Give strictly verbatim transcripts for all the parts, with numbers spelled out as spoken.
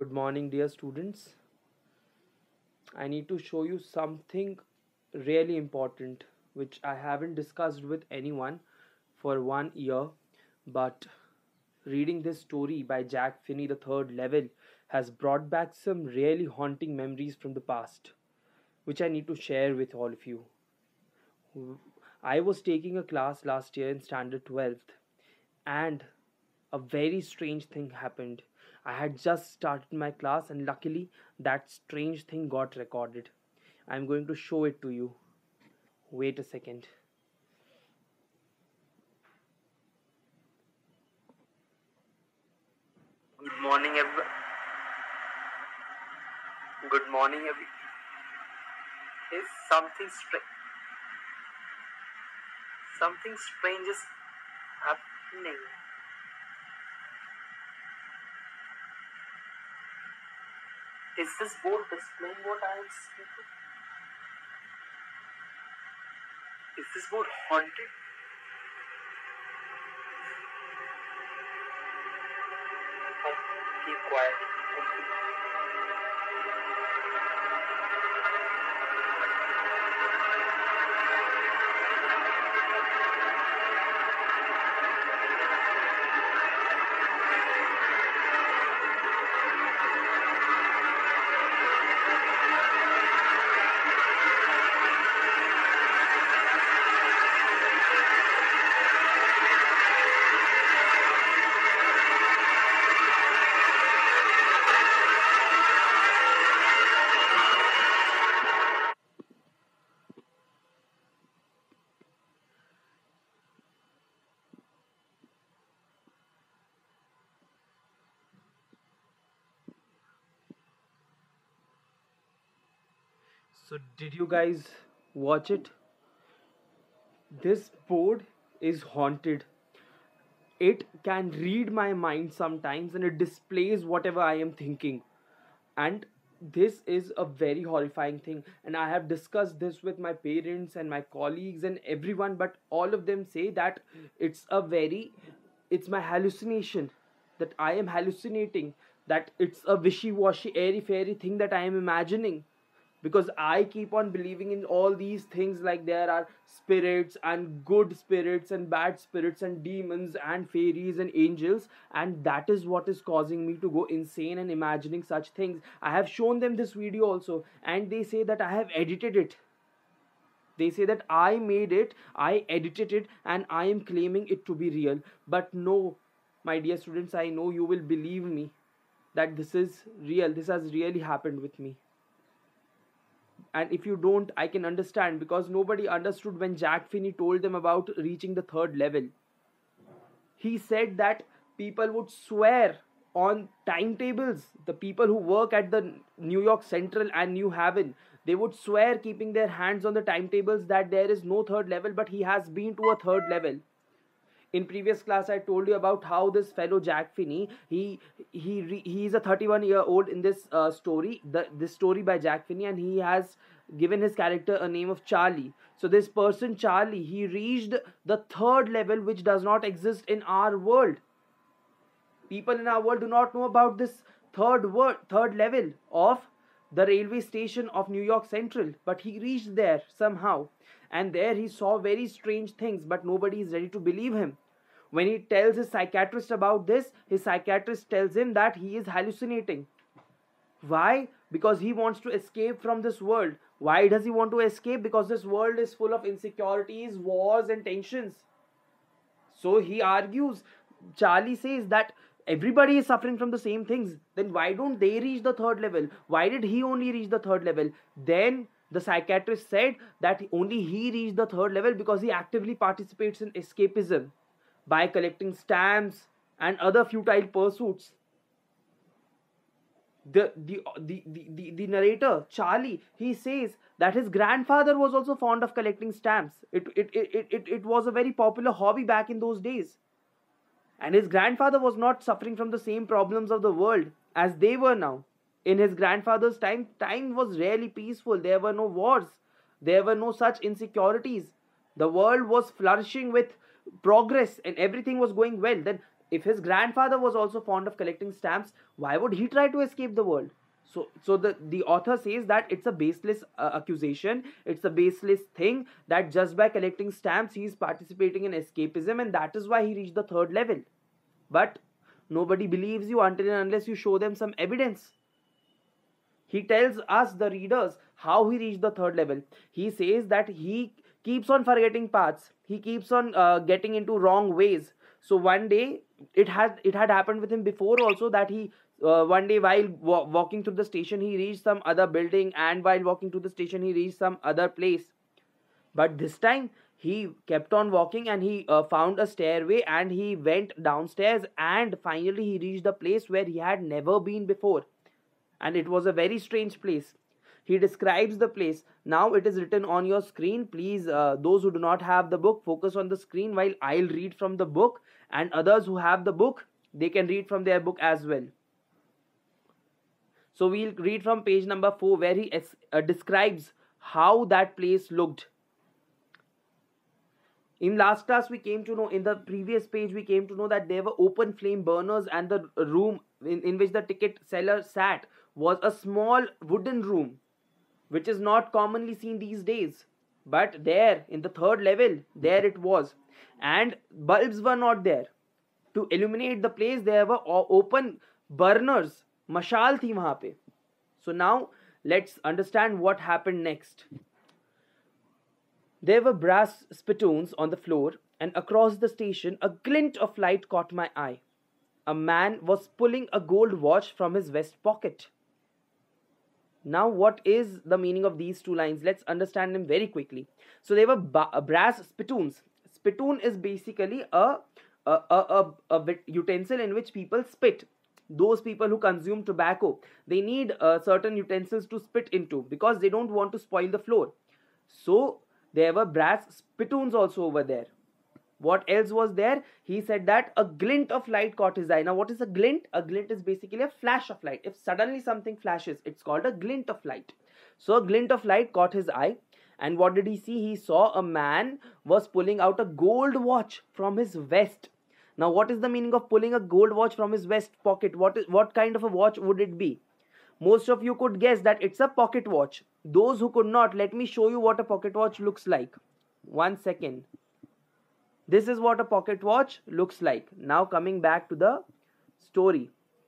Good morning, dear students. I need to show you something really important which I haven't discussed with anyone for one year, but reading this story by Jack Finney, The Third Level, has brought back some really haunting memories from the past, which I need to share with all of you. I was taking a class last year in Standard twelfth, and a very strange thing happened. I had just started my class, and luckily, that strange thing got recorded. I'm going to show it to you. Wait a second. Good morning, everyone. Good morning, everyone. Is something strange? Something strange is happening. Is this board displaying what I am seeing? Is this board haunted? Keep quiet. So, did you guys watch it? This board is haunted. It can read my mind sometimes and it displays whatever I am thinking. And this is a very horrifying thing. And I have discussed this with my parents and my colleagues and everyone, but all of them say that it's a very, it's my hallucination, that I am hallucinating, that it's a wishy washy, airy fairy thing that I am imagining, because I keep on believing in all these things, like there are spirits and good spirits and bad spirits and demons and fairies and angels, and that is what is causing me to go insane and imagining such things. I have shown them this video also, and they say that I have edited it. They say that I made it, I edited it, and I am claiming it to be real. But no, my dear students, I know you will believe me that this is real. This has really happened with me. And if you don't, I can understand, because nobody understood when Jack Finney told them about reaching the third level. He said that people would swear on timetables. The people who work at the New York Central and New Haven, they would swear, keeping their hands on the timetables, that there is no third level, but he has been to a third level. In previous class I told you about how this fellow Jack Finney, he he he is a thirty-one year old in this uh, story, the this story by Jack Finney, and he has given his character a name of Charlie. So this person Charlie, he reached the third level, which does not exist in our world. People in our world do not know about this third word third level of the railway station of New York Central, but he reached there somehow, and there he saw very strange things, but nobody is ready to believe him. When he tells his psychiatrist about this, his psychiatrist tells him that he is hallucinating. Why? Because he wants to escape from this world. Why does he want to escape? Because this world is full of insecurities, wars, and tensions. So he argues, Charlie says that everybody is suffering from the same things. Then why don't they reach the third level? Why did he only reach the third level? Then the psychiatrist said that only he reached the third level because he actively participates in escapism by collecting stamps and other futile pursuits. The, the, the, the, the, the narrator, Charlie, he says that his grandfather was also fond of collecting stamps. It, it, it, it, it was a very popular hobby back in those days. And his grandfather was not suffering from the same problems of the world as they were now. In his grandfather's time, time was really peaceful. There were no wars. There were no such insecurities. The world was flourishing with progress and everything was going well. Then if his grandfather was also fond of collecting stamps, why would he try to escape the world? So, so the, the author says that it's a baseless uh, accusation, it's a baseless thing, that just by collecting stamps he is participating in escapism, and that is why he reached the third level. But nobody believes you until and unless you show them some evidence. He tells us, the readers, how he reached the third level. He says that he keeps on forgetting paths. He keeps on uh, getting into wrong ways. So one day, it had it had happened with him before also, that he uh, one day while wa- walking through the station, he reached some other building, and while walking to the station, he reached some other place. But this time he kept on walking, and he uh, found a stairway, and he went downstairs, and finally he reached the place where he had never been before. And it was a very strange place. He describes the place. Now it is written on your screen. Please, uh, those who do not have the book, focus on the screen while I'll read from the book, and others who have the book, they can read from their book as well. So we'll read from page number four, where he uh, describes how that place looked. In last class, we came to know, in the previous page, we came to know that there were open flame burners, and the room in, in which the ticket seller sat was a small wooden room, which is not commonly seen these days. But there, in the third level, there it was. And bulbs were not there. To illuminate the place, there were open burners. Mashal thi wahan pe. So now, let's understand what happened next. There were brass spittoons on the floor, and across the station, a glint of light caught my eye. A man was pulling a gold watch from his vest pocket. Now, what is the meaning of these two lines? Let's understand them very quickly. So, they were brass spittoons. Spittoon is basically a, a, a, a, a utensil in which people spit. Those people who consume tobacco, they need uh, certain utensils to spit into, because they don't want to spoil the floor. So, there were brass spittoons also over there. What else was there? He said that a glint of light caught his eye. Now, what is a glint? A glint is basically a flash of light. If suddenly something flashes, it's called a glint of light. So, a glint of light caught his eye. And what did he see? He saw a man was pulling out a gold watch from his vest. Now, what is the meaning of pulling a gold watch from his vest pocket? What is, what kind of a watch would it be? Most of you could guess that it's a pocket watch. Those who could not, let me show you what a pocket watch looks like. One second. This is what a pocket watch looks like. Now coming back to the story.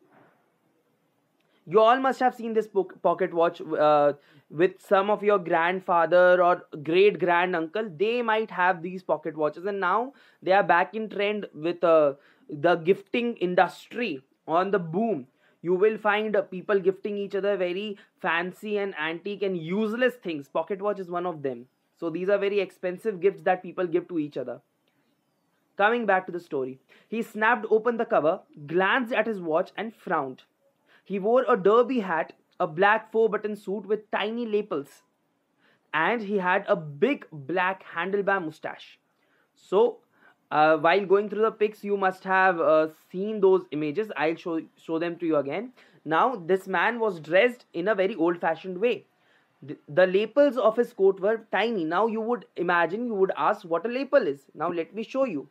You all must have seen this pocket watch uh, with some of your grandfather or great grand uncle. They might have these pocket watches, and now they are back in trend with uh, the gifting industry on the boom. You will find uh, people gifting each other very fancy and antique and useless things. Pocket watch is one of them. So these are very expensive gifts that people give to each other. Coming back to the story. He snapped open the cover, glanced at his watch, and frowned. He wore a derby hat, a black four-button suit with tiny lapels, and he had a big black handlebar mustache. So, uh, while going through the pics, you must have uh, seen those images. I'll show, show them to you again. Now, this man was dressed in a very old-fashioned way. The, the lapels of his coat were tiny. Now, you would imagine, you would ask what a lapel is. Now, let me show you.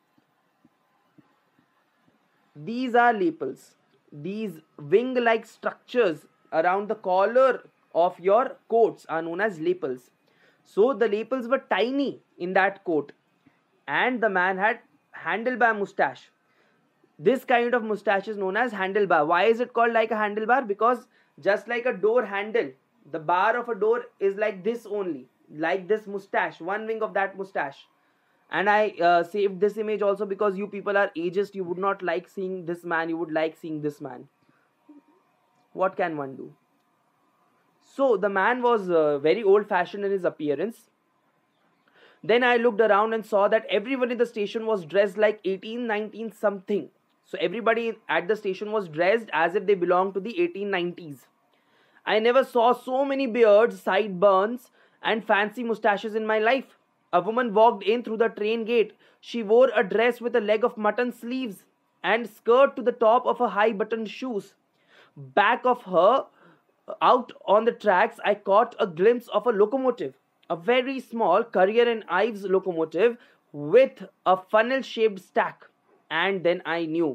These are lapels. These wing-like structures around the collar of your coats are known as lapels. So the lapels were tiny in that coat, and the man had handlebar mustache. This kind of mustache is known as handlebar. Why is it called like a handlebar? Because just like a door handle, the bar of a door is like this only, like this mustache, one wing of that mustache. And I uh, saved this image also because you people are ageist. You would not like seeing this man. You would like seeing this man. What can one do? So the man was uh, very old-fashioned in his appearance. Then I looked around and saw that everyone in the station was dressed like eighteen, nineteen something. So everybody at the station was dressed as if they belonged to the eighteen nineties. I never saw so many beards, sideburns, and fancy mustaches in my life. A woman walked in through the train gate. She wore a dress with a leg of mutton sleeves and skirt to the top of her high-buttoned shoes. Back of her, out on the tracks, I caught a glimpse of a locomotive. A very small Currier and Ives locomotive with a funnel-shaped stack. And then I knew.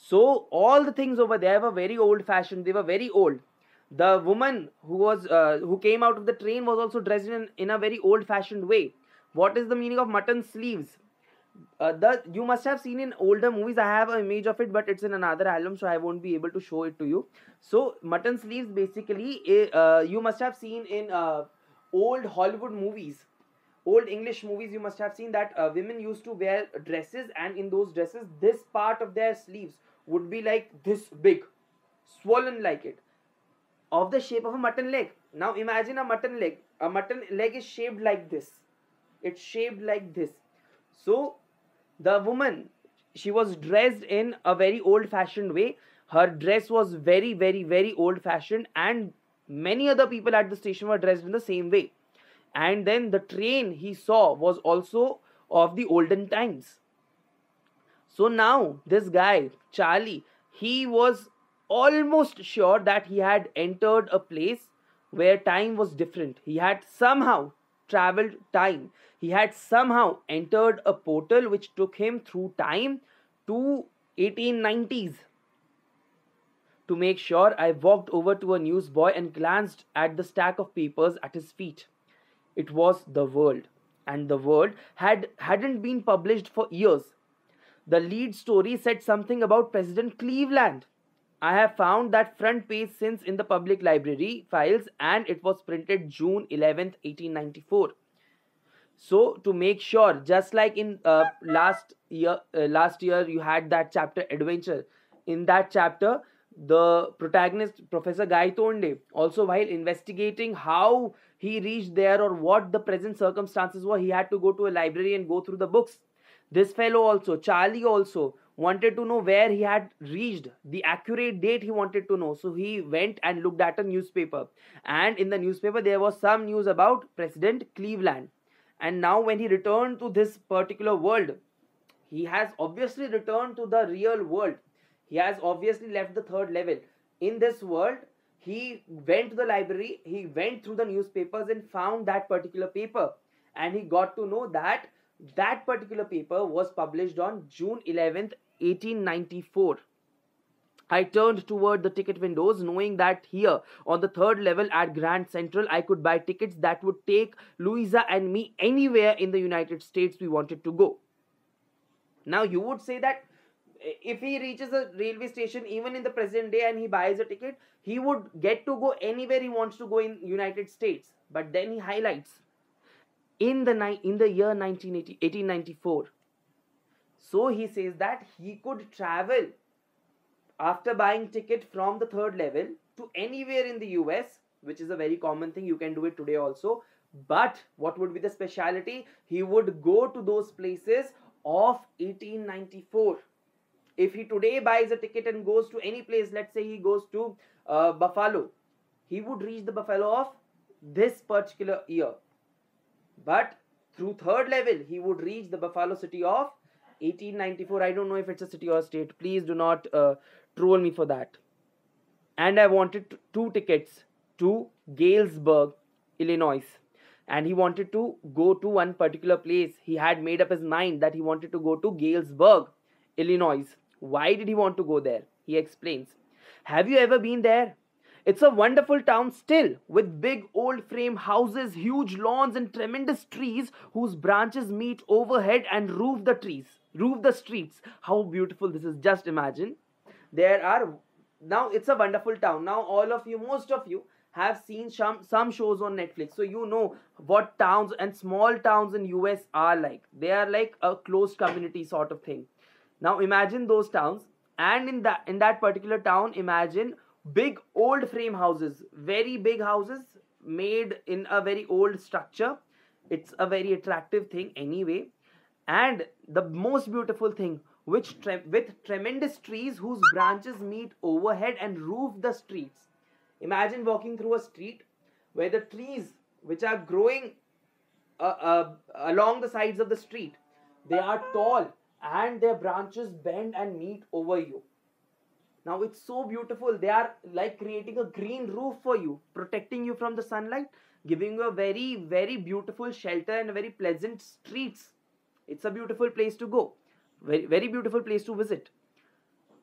So all the things over there were very old fashioned. They were very old. The woman who was uh, who came out of the train was also dressed in, in a very old fashioned way. What is the meaning of mutton sleeves? Uh, the you must have seen in older movies. I have an image of it, but it's in another album, so I won't be able to show it to you. So mutton sleeves basically, eh, uh, you must have seen in uh, old Hollywood movies, old English movies. You must have seen that uh, women used to wear dresses, and in those dresses, this part of their sleeves would be like this big, swollen like it, of the shape of a mutton leg. Now imagine a mutton leg. A mutton leg is shaped like this. It's shaped like this. So the woman, she was dressed in a very old fashioned way. Her dress was very, very, very old fashioned, and many other people at the station were dressed in the same way. And then the train he saw was also of the olden times. So now this guy Charlie, he was almost sure that he had entered a place where time was different. He had somehow traveled time. He had somehow entered a portal which took him through time to eighteen nineties. To make sure, I walked over to a newsboy and glanced at the stack of papers at his feet. It was The World, and The World had hadn't been published for years. The lead story said something about President Cleveland. I have found that front page since in the public library files, and it was printed June eleventh, eighteen ninety-four. So to make sure, just like in uh, last year, uh, last year you had that chapter Adventure. In that chapter, the protagonist Professor Guy Thornday, also while investigating how he reached there or what the present circumstances were, he had to go to a library and go through the books. This fellow also, Charlie also, wanted to know where he had reached, the accurate date he wanted to know. So he went and looked at a newspaper, and in the newspaper there was some news about President Cleveland. And now when he returned to this particular world, he has obviously returned to the real world. He has obviously left the third level. In this world, he went to the library, he went through the newspapers and found that particular paper. And he got to know that that particular paper was published on June eleventh, eighteen ninety-four. I turned toward the ticket windows, knowing that here on the third level at Grand Central, I could buy tickets that would take Louisa and me anywhere in the United States we wanted to go. Now, you would say that if he reaches a railway station, even in the present day, and he buys a ticket, he would get to go anywhere he wants to go in United States. But then he highlights, in the, ni- in the year nineteen eighty, eighteen ninety-four, so he says that he could travel after buying ticket from the third level to anywhere in the U S, which is a very common thing. You can do it today also. But what would be the speciality? He would go to those places of eighteen ninety-four. If he today buys a ticket and goes to any place, let's say he goes to uh, Buffalo, he would reach the Buffalo of this particular year. But through third level, he would reach the Buffalo city of eighteen ninety-four. I don't know if it's a city or a state. Please do not uh, troll me for that. And I wanted two tickets to Galesburg, Illinois. And he wanted to go to one particular place. He had made up his mind that he wanted to go to Galesburg, Illinois. Why did he want to go there? He explains. Have you ever been there? It's a wonderful town still, with big old frame houses, huge lawns and tremendous trees whose branches meet overhead and roof the trees, roof the streets. How beautiful this is, just imagine. There are, now it's a wonderful town. Now all of you, most of you have seen some, some shows on Netflix. So you know what towns and small towns in U S are like. They are like a closed community sort of thing. Now imagine those towns, and in that, in that particular town, imagine big old frame houses, very big houses made in a very old structure. It's a very attractive thing anyway. And the most beautiful thing, which tre- with tremendous trees whose branches meet overhead and roof the streets. Imagine walking through a street where the trees which are growing uh, uh, along the sides of the street, they are tall and their branches bend and meet over you. Now it's so beautiful. They are like creating a green roof for you, protecting you from the sunlight, giving you a very, very beautiful shelter and very pleasant streets. It's a beautiful place to go. Very, very beautiful place to visit.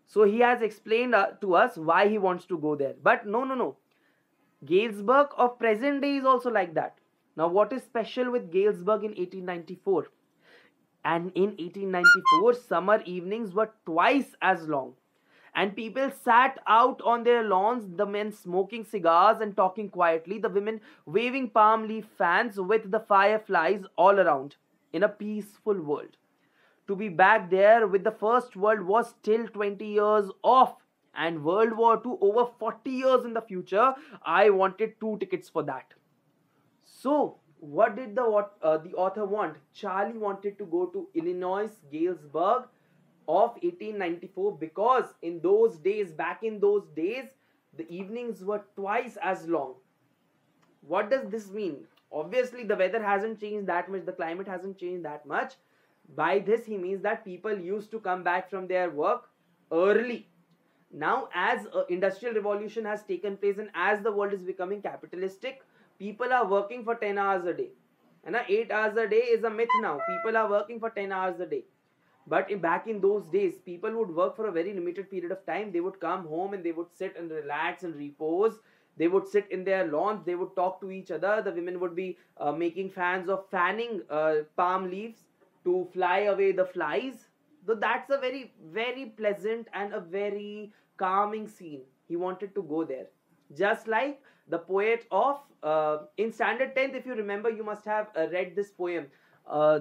So he has explained uh, to us why he wants to go there. But no, no, no. Galesburg of present day is also like that. Now, what is special with Galesburg in eighteen ninety-four? And in eighteen ninety-four, summer evenings were twice as long. And people sat out on their lawns, the men smoking cigars and talking quietly, the women waving palm leaf fans with the fireflies all around, in a peaceful world. To be back there with the First World was still twenty years off, and World War Two over forty years in the future. I wanted two tickets for that. So, what did the what uh, the author want? Charlie wanted to go to Illinois Galesburg of eighteen ninety-four, because in those days, back in those days, the evenings were twice as long. What does this mean? Obviously, the weather hasn't changed that much, the climate hasn't changed that much. By this, he means that people used to come back from their work early. Now, as uh, industrial revolution has taken place and as the world is becoming capitalistic, people are working for ten hours a day. And uh, eight hours a day is a myth now. People are working for ten hours a day. But in, back in those days, people would work for a very limited period of time. They would come home and they would sit and relax and repose. They would sit in their lawns. They would talk to each other. The women would be uh, making fans of fanning uh, palm leaves to fly away the flies. So that's a very, very pleasant and a very calming scene. He wanted to go there. Just like the poet of, uh, in standard tenth, if you remember, you must have uh, read this poem, uh,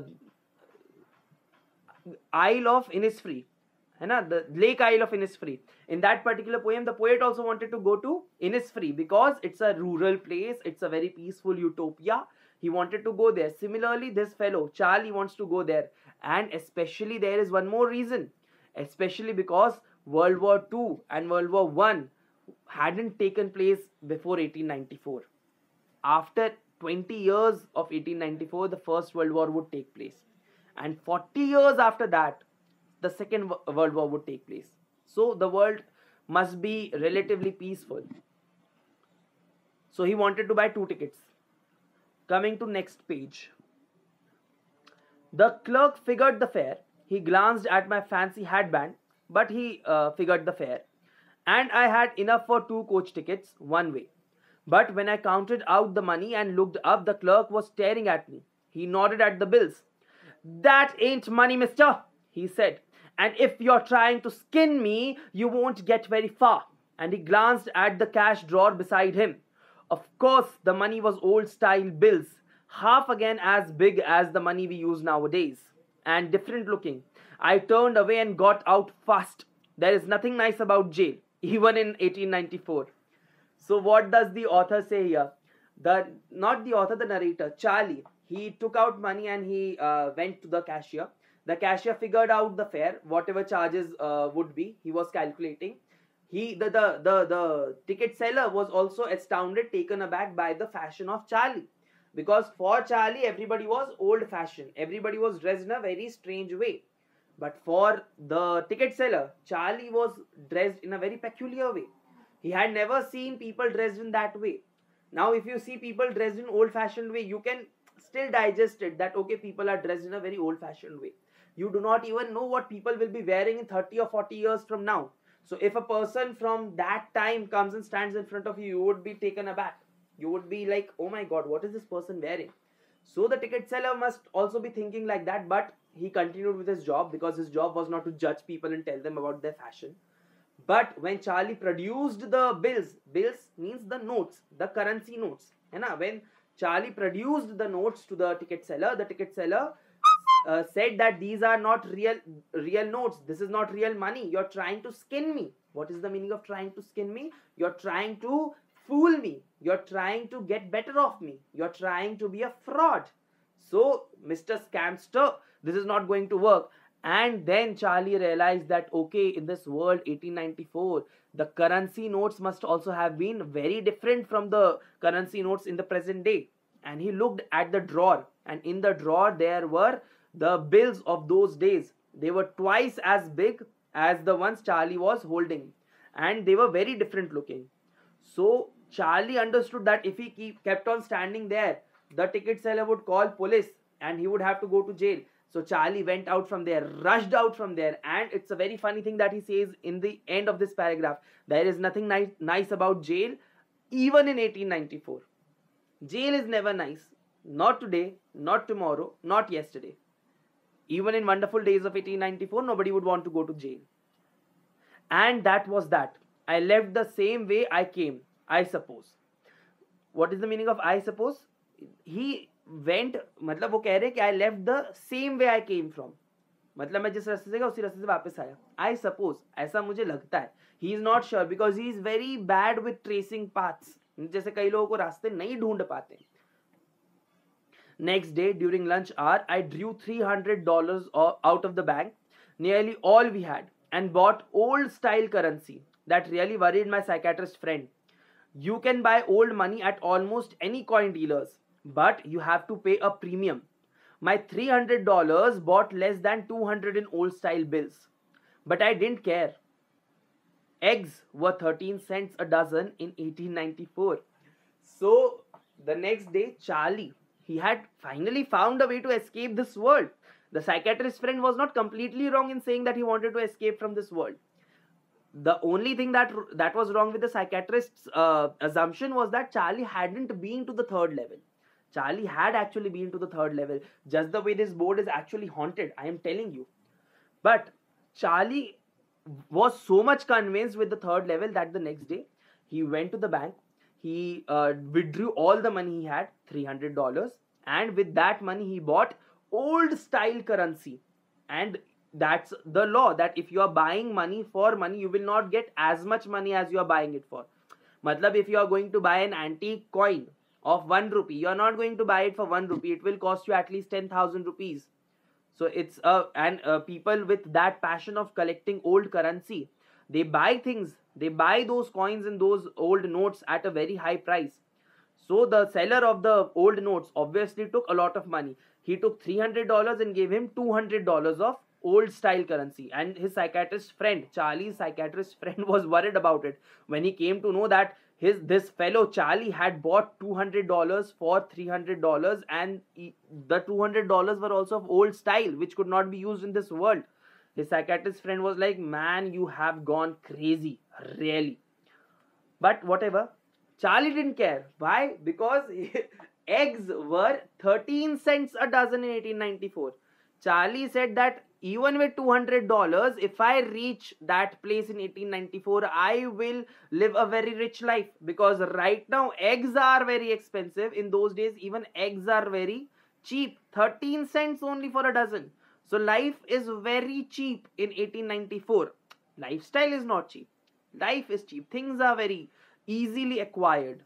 Isle of Innisfree. The Lake Isle of Innisfree. In that particular poem, the poet also wanted to go to Innisfree because it's a rural place, it's a very peaceful utopia. He wanted to go there. Similarly, this fellow, Charlie, wants to go there. And especially there is one more reason. Especially because World War Two and World War One hadn't taken place before eighteen ninety-four. After twenty years of eighteen ninety-four, the First World War would take place. And forty years after that, the Second World War would take place. So the world must be relatively peaceful. So he wanted to buy two tickets. Coming to next page. The clerk figured the fare. He glanced at my fancy headband, but he uh, figured the fare. And I had enough for two coach tickets, one way. But when I counted out the money and looked up, the clerk was staring at me. He nodded at the bills. "That ain't money, mister," he said. "And if you're trying to skin me, you won't get very far." And he glanced at the cash drawer beside him. Of course, the money was old-style bills, half again as big as the money we use nowadays, and different looking. I turned away and got out fast. There is nothing nice about jail, even in eighteen ninety-four. So what does the author say here? The not the author, the narrator, Charlie. He took out money and he uh, went to the cashier. The cashier figured out the fare, whatever charges uh, would be. He was calculating. He the, the the the ticket seller was also astounded, taken aback by the fashion of Charlie, because for Charlie everybody was old fashioned. Everybody was dressed in a very strange way. But for the ticket seller, Charlie was dressed in a very peculiar way. He had never seen people dressed in that way. Now, if you see people dressed in old-fashioned way, you can still digest it that, okay, people are dressed in a very old-fashioned way. You do not even know what people will be wearing in thirty or forty years from now. So, if a person from that time comes and stands in front of you, you would be taken aback. You would be like, oh my God, what is this person wearing? So, the ticket seller must also be thinking like that, but he continued with his job because his job was not to judge people and tell them about their fashion. But when Charlie produced the bills, bills means the notes, the currency notes. And when Charlie produced the notes to the ticket seller, the ticket seller uh, said that these are not real, real notes. This is not real money. You're trying to skin me. What is the meaning of trying to skin me? You're trying to fool me. You're trying to get better of me. You're trying to be a fraud. So, Mister Scamster, this is not going to work. And then Charlie realized that, okay, in this world, eighteen ninety-four, the currency notes must also have been very different from the currency notes in the present day. And he looked at the drawer, and in the drawer there were the bills of those days. They were twice as big as the ones Charlie was holding, and they were very different looking. So Charlie understood that if he keep, kept on standing there, the ticket seller would call police and he would have to go to jail. So Charlie went out from there, rushed out from there, and it's a very funny thing that he says in the end of this paragraph. There is nothing nice, nice about jail, even in eighteen ninety-four. Jail is never nice. Not today, not tomorrow, not yesterday. Even in wonderful days of eighteen ninety-four, nobody would want to go to jail. And that was that. I left the same way I came, I suppose. What is the meaning of I suppose? He went, मतलब वो कह रहे कि I left the same way I came from. मतलब मैं जिस रास्ते से गया उसी रास्ते से वापस आया. I suppose, ऐसा मुझे लगता है. He is not sure because he is very bad with tracing paths. जैसे कई लोगों को रास्ते नहीं ढूंढ पाते. Next day, during lunch hour, I drew three hundred dollars out of the bank, nearly all we had, and bought old style currency that really worried my psychiatrist friend. You can buy old money at almost any coin dealers, but you have to pay a premium. My three hundred dollars bought less than two hundred in old style bills, but I didn't care. Eggs were thirteen cents a dozen in eighteen ninety-four. So the next day, Charlie, he had finally found a way to escape this world. The psychiatrist friend was not completely wrong in saying that he wanted to escape from this world. The only thing that that was wrong with the psychiatrist's uh, assumption was that Charlie hadn't been to the third level. Charlie had actually been to the third level, just the way this board is actually haunted, I am telling you. But Charlie was so much convinced with the third level that the next day, he went to the bank, he uh, withdrew all the money he had, three hundred dollars, and with that money he bought old style currency. And that's the law, that if you are buying money for money, you will not get as much money as you are buying it for. Matlab, if you are going to buy an antique coin of one rupee, you are not going to buy it for one rupee. It will cost you at least ten thousand rupees. So it's uh, and uh, people with that passion of collecting old currency, they buy things, they buy those coins and those old notes at a very high price. So the seller of the old notes obviously took a lot of money. He took three hundred dollars and gave him two hundred dollars of old style currency. And his psychiatrist friend, Charlie's psychiatrist friend, was worried about it when he came to know that his this fellow Charlie had bought two hundred dollars for three hundred dollars, and he, the two hundred dollars were also of old style, which could not be used in this world. His psychiatrist friend was like, man, you have gone crazy, really. But whatever, Charlie didn't care. Why? Because eggs were thirteen cents a dozen in eighteen ninety-four. Charlie said that even with two hundred dollars, if I reach that place in eighteen ninety-four, I will live a very rich life. Because right now, eggs are very expensive. In those days, even eggs are very cheap. thirteen cents only for a dozen. So life is very cheap in eighteen ninety-four. Lifestyle is not cheap. Life is cheap. Things are very easily acquired.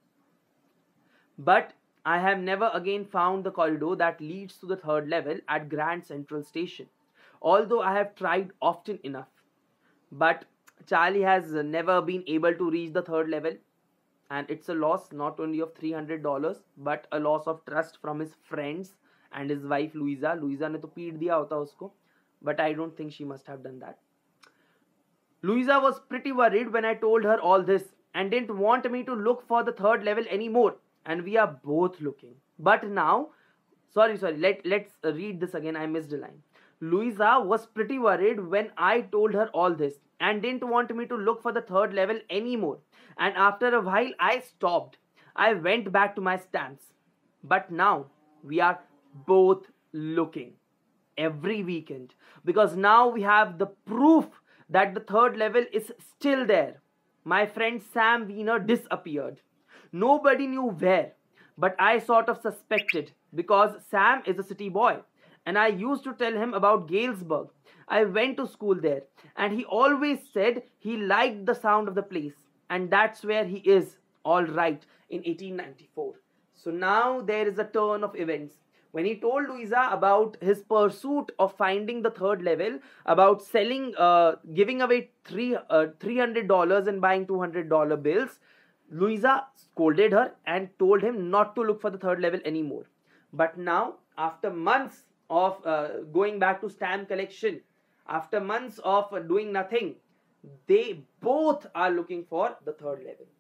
But I have never again found the corridor that leads to the third level at Grand Central Station, although I have tried often enough. But Charlie has never been able to reach the third level, and it's a loss not only of three hundred dollars, but a loss of trust from his friends and his wife Louisa. Louisa ने तो पीट दिया होता उसको, but I don't think she must have done that. Louisa was pretty worried when I told her all this and didn't want me to look for the third level anymore. And we are both looking. But now, sorry, sorry, let, let's read this again. I missed a line. Louisa was pretty worried when I told her all this and didn't want me to look for the third level anymore. And after a while, I stopped. I went back to my stance. But now, we are both looking every weekend. Because now we have the proof that the third level is still there. My friend Sam Wiener disappeared. Nobody knew where, but I sort of suspected because Sam is a city boy and I used to tell him about Galesburg. I went to school there and he always said he liked the sound of the place, and that's where he is, all right, in eighteen ninety-four. So now there is a turn of events. When he told Louisa about his pursuit of finding the third level, about selling, uh, giving away three, uh, three hundred dollars and buying two hundred dollar bills, Louisa scolded her and told him not to look for the third level anymore. But now, after months of uh, going back to stamp collection, after months of uh, doing nothing, they both are looking for the third level.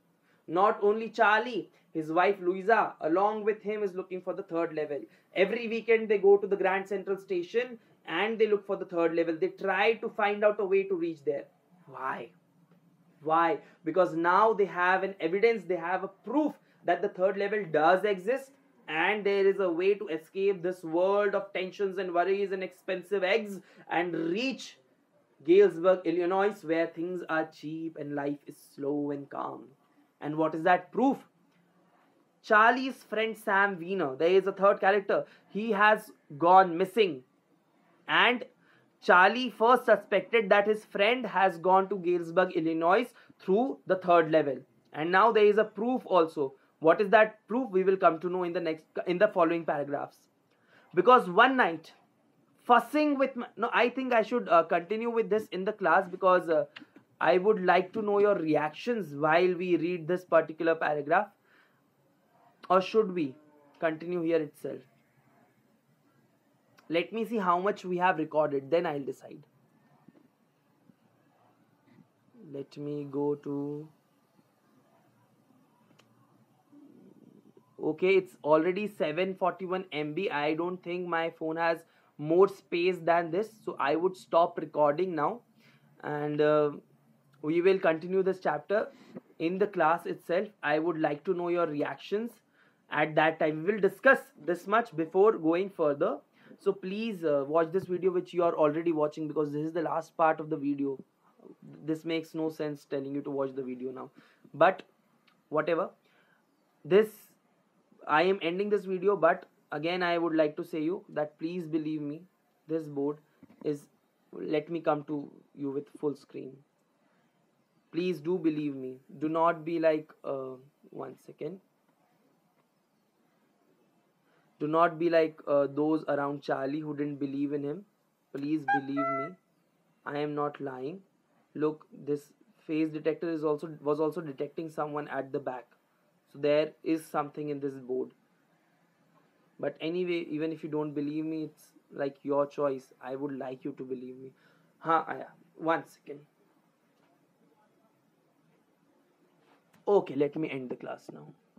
Not only Charlie, his wife Louisa, along with him, is looking for the third level. Every weekend they go to the Grand Central Station and they look for the third level. They try to find out a way to reach there. Why? Why? Because now they have an evidence, they have a proof that the third level does exist and there is a way to escape this world of tensions and worries and expensive eggs and reach Galesburg, Illinois, where things are cheap and life is slow and calm. And what is that proof? Charlie's friend Sam Wiener, there is a third character, he has gone missing. And Charlie first suspected that his friend has gone to Galesburg, Illinois through the third level. And now there is a proof also. What is that proof? We will come to know in the next in the following paragraphs. Because one night, fussing with my, no, I think I should uh, continue with this in the class because uh, I would like to know your reactions while we read this particular paragraph. Or should we continue here itself? Let me see how much we have recorded, then I'll decide. Let me go to... Okay, it's already seven forty-one M B. I don't think my phone has more space than this. So I would stop recording now. And uh, we will continue this chapter in the class itself. I would like to know your reactions at that time. We will discuss this much before going further. So please uh, watch this video which you are already watching because this is the last part of the video. This makes no sense telling you to watch the video now. But whatever. This, I am ending this video, but again I would like to say you that please believe me. This board is, let me come to you with full screen. Please do believe me. Do not be like, uh, one second. Do not be like uh, those around Charlie who didn't believe in him. Please believe me. I am not lying. Look, this face detector is also was also detecting someone at the back. So there is something in this board. But anyway, even if you don't believe me, it's like your choice. I would like you to believe me. Huh, yeah. One second. Okay, let me end the class now.